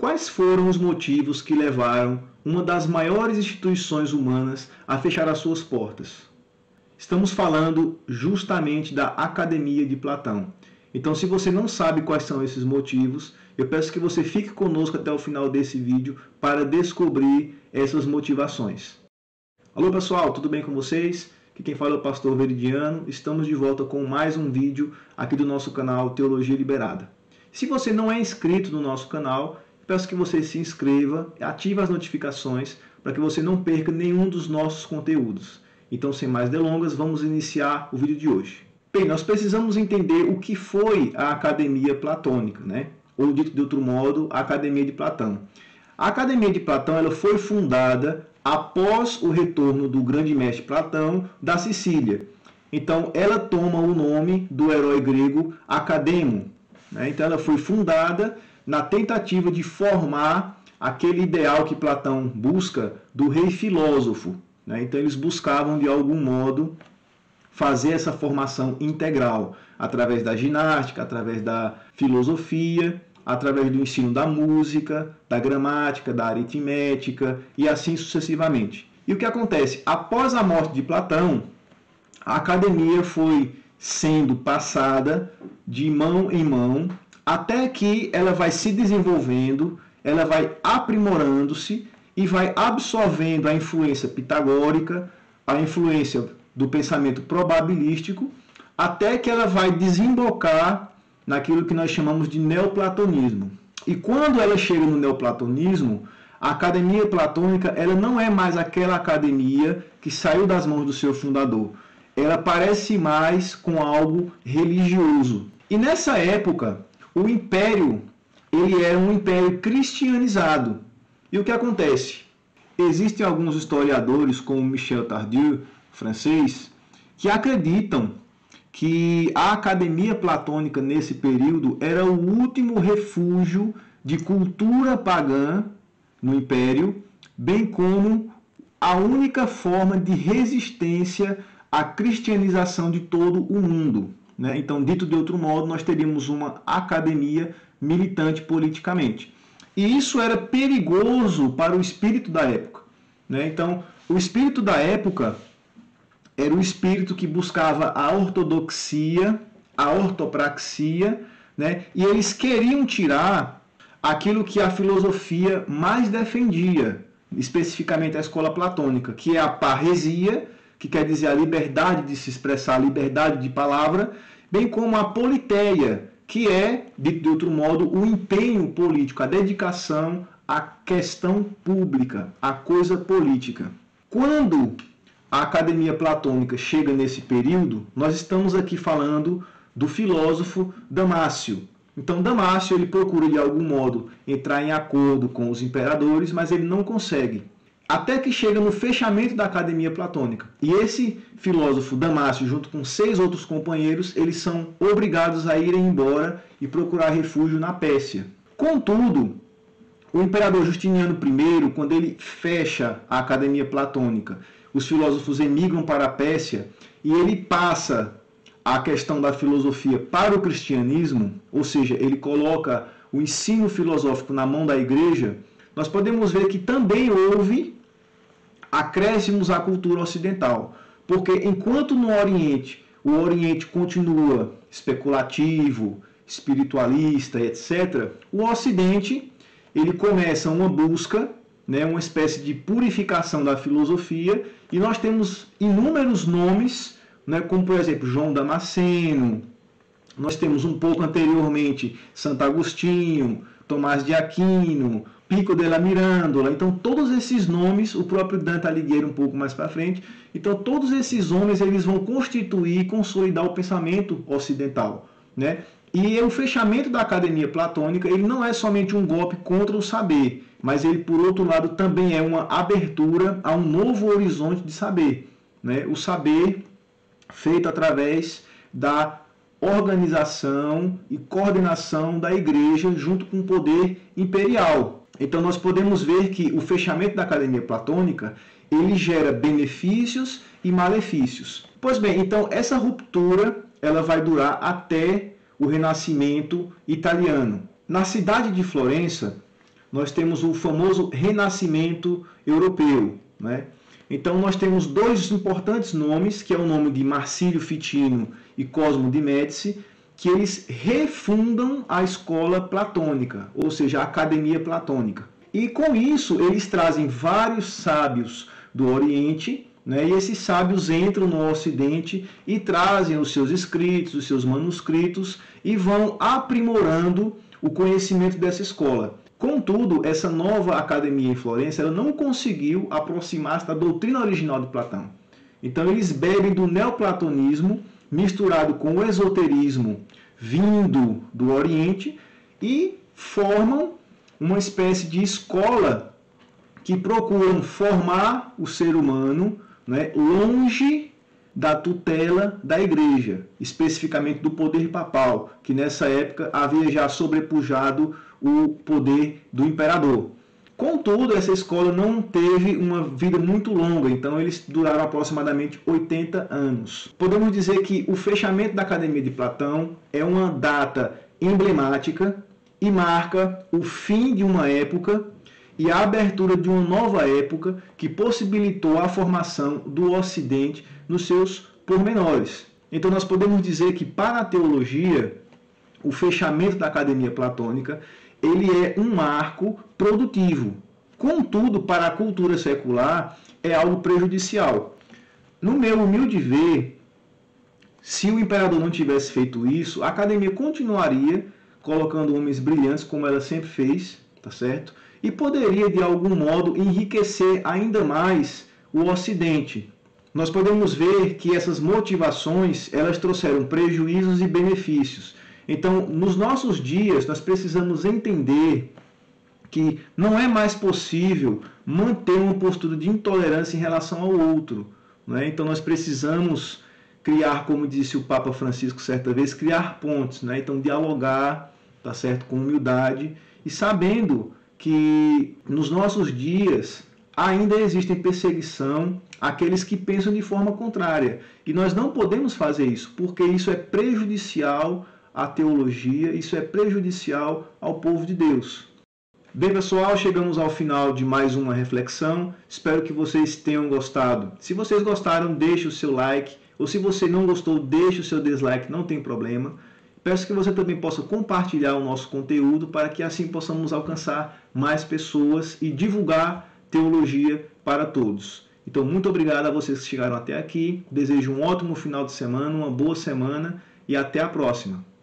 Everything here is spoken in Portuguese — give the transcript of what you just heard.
quais foram os motivos que levaram uma das maiores instituições humanas a fechar as suas portas? Estamos falando justamente da Academia de Platão. Então, se você não sabe quais são esses motivos, eu peço que você fique conosco até o final desse vídeo para descobrir essas motivações. Alô pessoal, tudo bem com vocês? Aqui quem fala é o Pastor Veridiano. Estamos de volta com mais um vídeo aqui do nosso canal Teologia Liberada. Se você não é inscrito no nosso canal, peço que você se inscreva, ative as notificações para que você não perca nenhum dos nossos conteúdos. Então, sem mais delongas, vamos iniciar o vídeo de hoje. Bem, nós precisamos entender o que foi a Academia Platônica, né? Ou dito de outro modo, a Academia de Platão. A Academia de Platão ela foi fundada após o retorno do grande mestre Platão da Sicília. Então, ela toma o nome do herói grego Academo, né? Então, ela foi fundada na tentativa de formar aquele ideal que Platão busca do rei filósofo, né? Então, eles buscavam, de algum modo, fazer essa formação integral, através da ginástica, através da filosofia, através do ensino da música, da gramática, da aritmética e assim sucessivamente. E o que acontece? Após a morte de Platão, a academia foi sendo passada de mão em mão, até que ela vai se desenvolvendo, ela vai aprimorando-se e vai absorvendo a influência pitagórica, a influência do pensamento probabilístico, até que ela vai desembocar naquilo que nós chamamos de neoplatonismo. E quando ela chega no neoplatonismo, a academia platônica ela não é mais aquela academia que saiu das mãos do seu fundador. Ela parece mais com algo religioso. E nessa época, o império ele era um império cristianizado. E o que acontece? Existem alguns historiadores, como Michel Tardieu, francês, que acreditam que a academia platônica nesse período era o último refúgio de cultura pagã no império, bem como a única forma de resistência à cristianização de todo o mundo, né? Então, dito de outro modo, nós teríamos uma academia militante politicamente. E isso era perigoso para o espírito da época, né? Então, o espírito da época era o espírito que buscava a ortodoxia, a ortopraxia, né? E eles queriam tirar aquilo que a filosofia mais defendia, especificamente a escola platônica, que é a parresia, que quer dizer a liberdade de se expressar, a liberdade de palavra, bem como a politeia, que é, dito de outro modo, o empenho político, a dedicação à questão pública, à coisa política. Quando a academia platônica chega nesse período, nós estamos aqui falando do filósofo Damácio. Então, Damácio ele procura, de algum modo, entrar em acordo com os imperadores, mas ele não consegue. Até que chega no fechamento da academia platônica. E esse filósofo Damácio, junto com 6 outros companheiros, eles são obrigados a irem embora e procurar refúgio na Pérsia. Contudo, o imperador Justiniano I, quando ele fecha a academia platônica, os filósofos emigram para a Pérsia e ele passa a questão da filosofia para o cristianismo, ou seja, ele coloca o ensino filosófico na mão da igreja, nós podemos ver que também houve acréscimos à cultura ocidental. Porque enquanto no Oriente, o Oriente continua especulativo, espiritualista, etc., o Ocidente ele começa uma busca, né, uma espécie de purificação da filosofia, e nós temos inúmeros nomes, né, como por exemplo João Damasceno, nós temos um pouco anteriormente Santo Agostinho, Tomás de Aquino, Pico della Mirandola. Então todos esses nomes, o próprio Dante Alighieri um pouco mais para frente, então todos esses homens eles vão constituir e consolidar o pensamento ocidental, né? E o fechamento da academia platônica ele não é somente um golpe contra o saber, mas ele, por outro lado, também é uma abertura a um novo horizonte de saber, né? O saber feito através da organização e coordenação da igreja junto com o poder imperial. Então nós podemos ver que o fechamento da academia platônica ele gera benefícios e malefícios. Pois bem, então essa ruptura ela vai durar até o Renascimento italiano. Na cidade de Florença, nós temos o famoso Renascimento Europeu, né? Então nós temos dois importantes nomes, que é o nome de Marcílio Ficino e Cosmo de Médici, que eles refundam a escola platônica, ou seja, a Academia Platônica. E com isso eles trazem vários sábios do Oriente, né? E esses sábios entram no Ocidente e trazem os seus escritos, os seus manuscritos e vão aprimorando o conhecimento dessa escola. Contudo, essa nova academia em Florença ela não conseguiu aproximar-se da doutrina original de Platão. Então eles bebem do neoplatonismo misturado com o esoterismo vindo do Oriente e formam uma espécie de escola que procuram formar o ser humano, né, longe da tutela da igreja, especificamente do poder papal, que nessa época havia já sobrepujado o poder do imperador. Contudo, essa escola não teve uma vida muito longa, então eles duraram aproximadamente 80 anos. Podemos dizer que o fechamento da Academia de Platão é uma data emblemática e marca o fim de uma época e a abertura de uma nova época que possibilitou a formação do Ocidente nos seus pormenores. Então nós podemos dizer que para a teologia, o fechamento da Academia Platônica ele é um marco produtivo. Contudo, para a cultura secular, é algo prejudicial. No meu humilde ver, se o imperador não tivesse feito isso, a academia continuaria colocando homens brilhantes, como ela sempre fez, tá certo? E poderia, de algum modo, enriquecer ainda mais o Ocidente. Nós podemos ver que essas motivações, elas trouxeram prejuízos e benefícios. Então, nos nossos dias, nós precisamos entender que não é mais possível manter uma postura de intolerância em relação ao outro, né? Então, nós precisamos criar, como disse o Papa Francisco certa vez, criar pontes, né? Então, dialogar, tá certo, com humildade e sabendo que nos nossos dias ainda existe perseguição àqueles que pensam de forma contrária. E nós não podemos fazer isso, porque isso é prejudicial à teologia, isso é prejudicial ao povo de Deus. Bem, pessoal, chegamos ao final de mais uma reflexão. Espero que vocês tenham gostado. Se vocês gostaram, deixe o seu like. Ou se você não gostou, deixe o seu dislike, não tem problema. Peço que você também possa compartilhar o nosso conteúdo para que assim possamos alcançar mais pessoas e divulgar teologia para todos. Então, muito obrigado a vocês que chegaram até aqui. Desejo um ótimo final de semana, uma boa semana e até a próxima.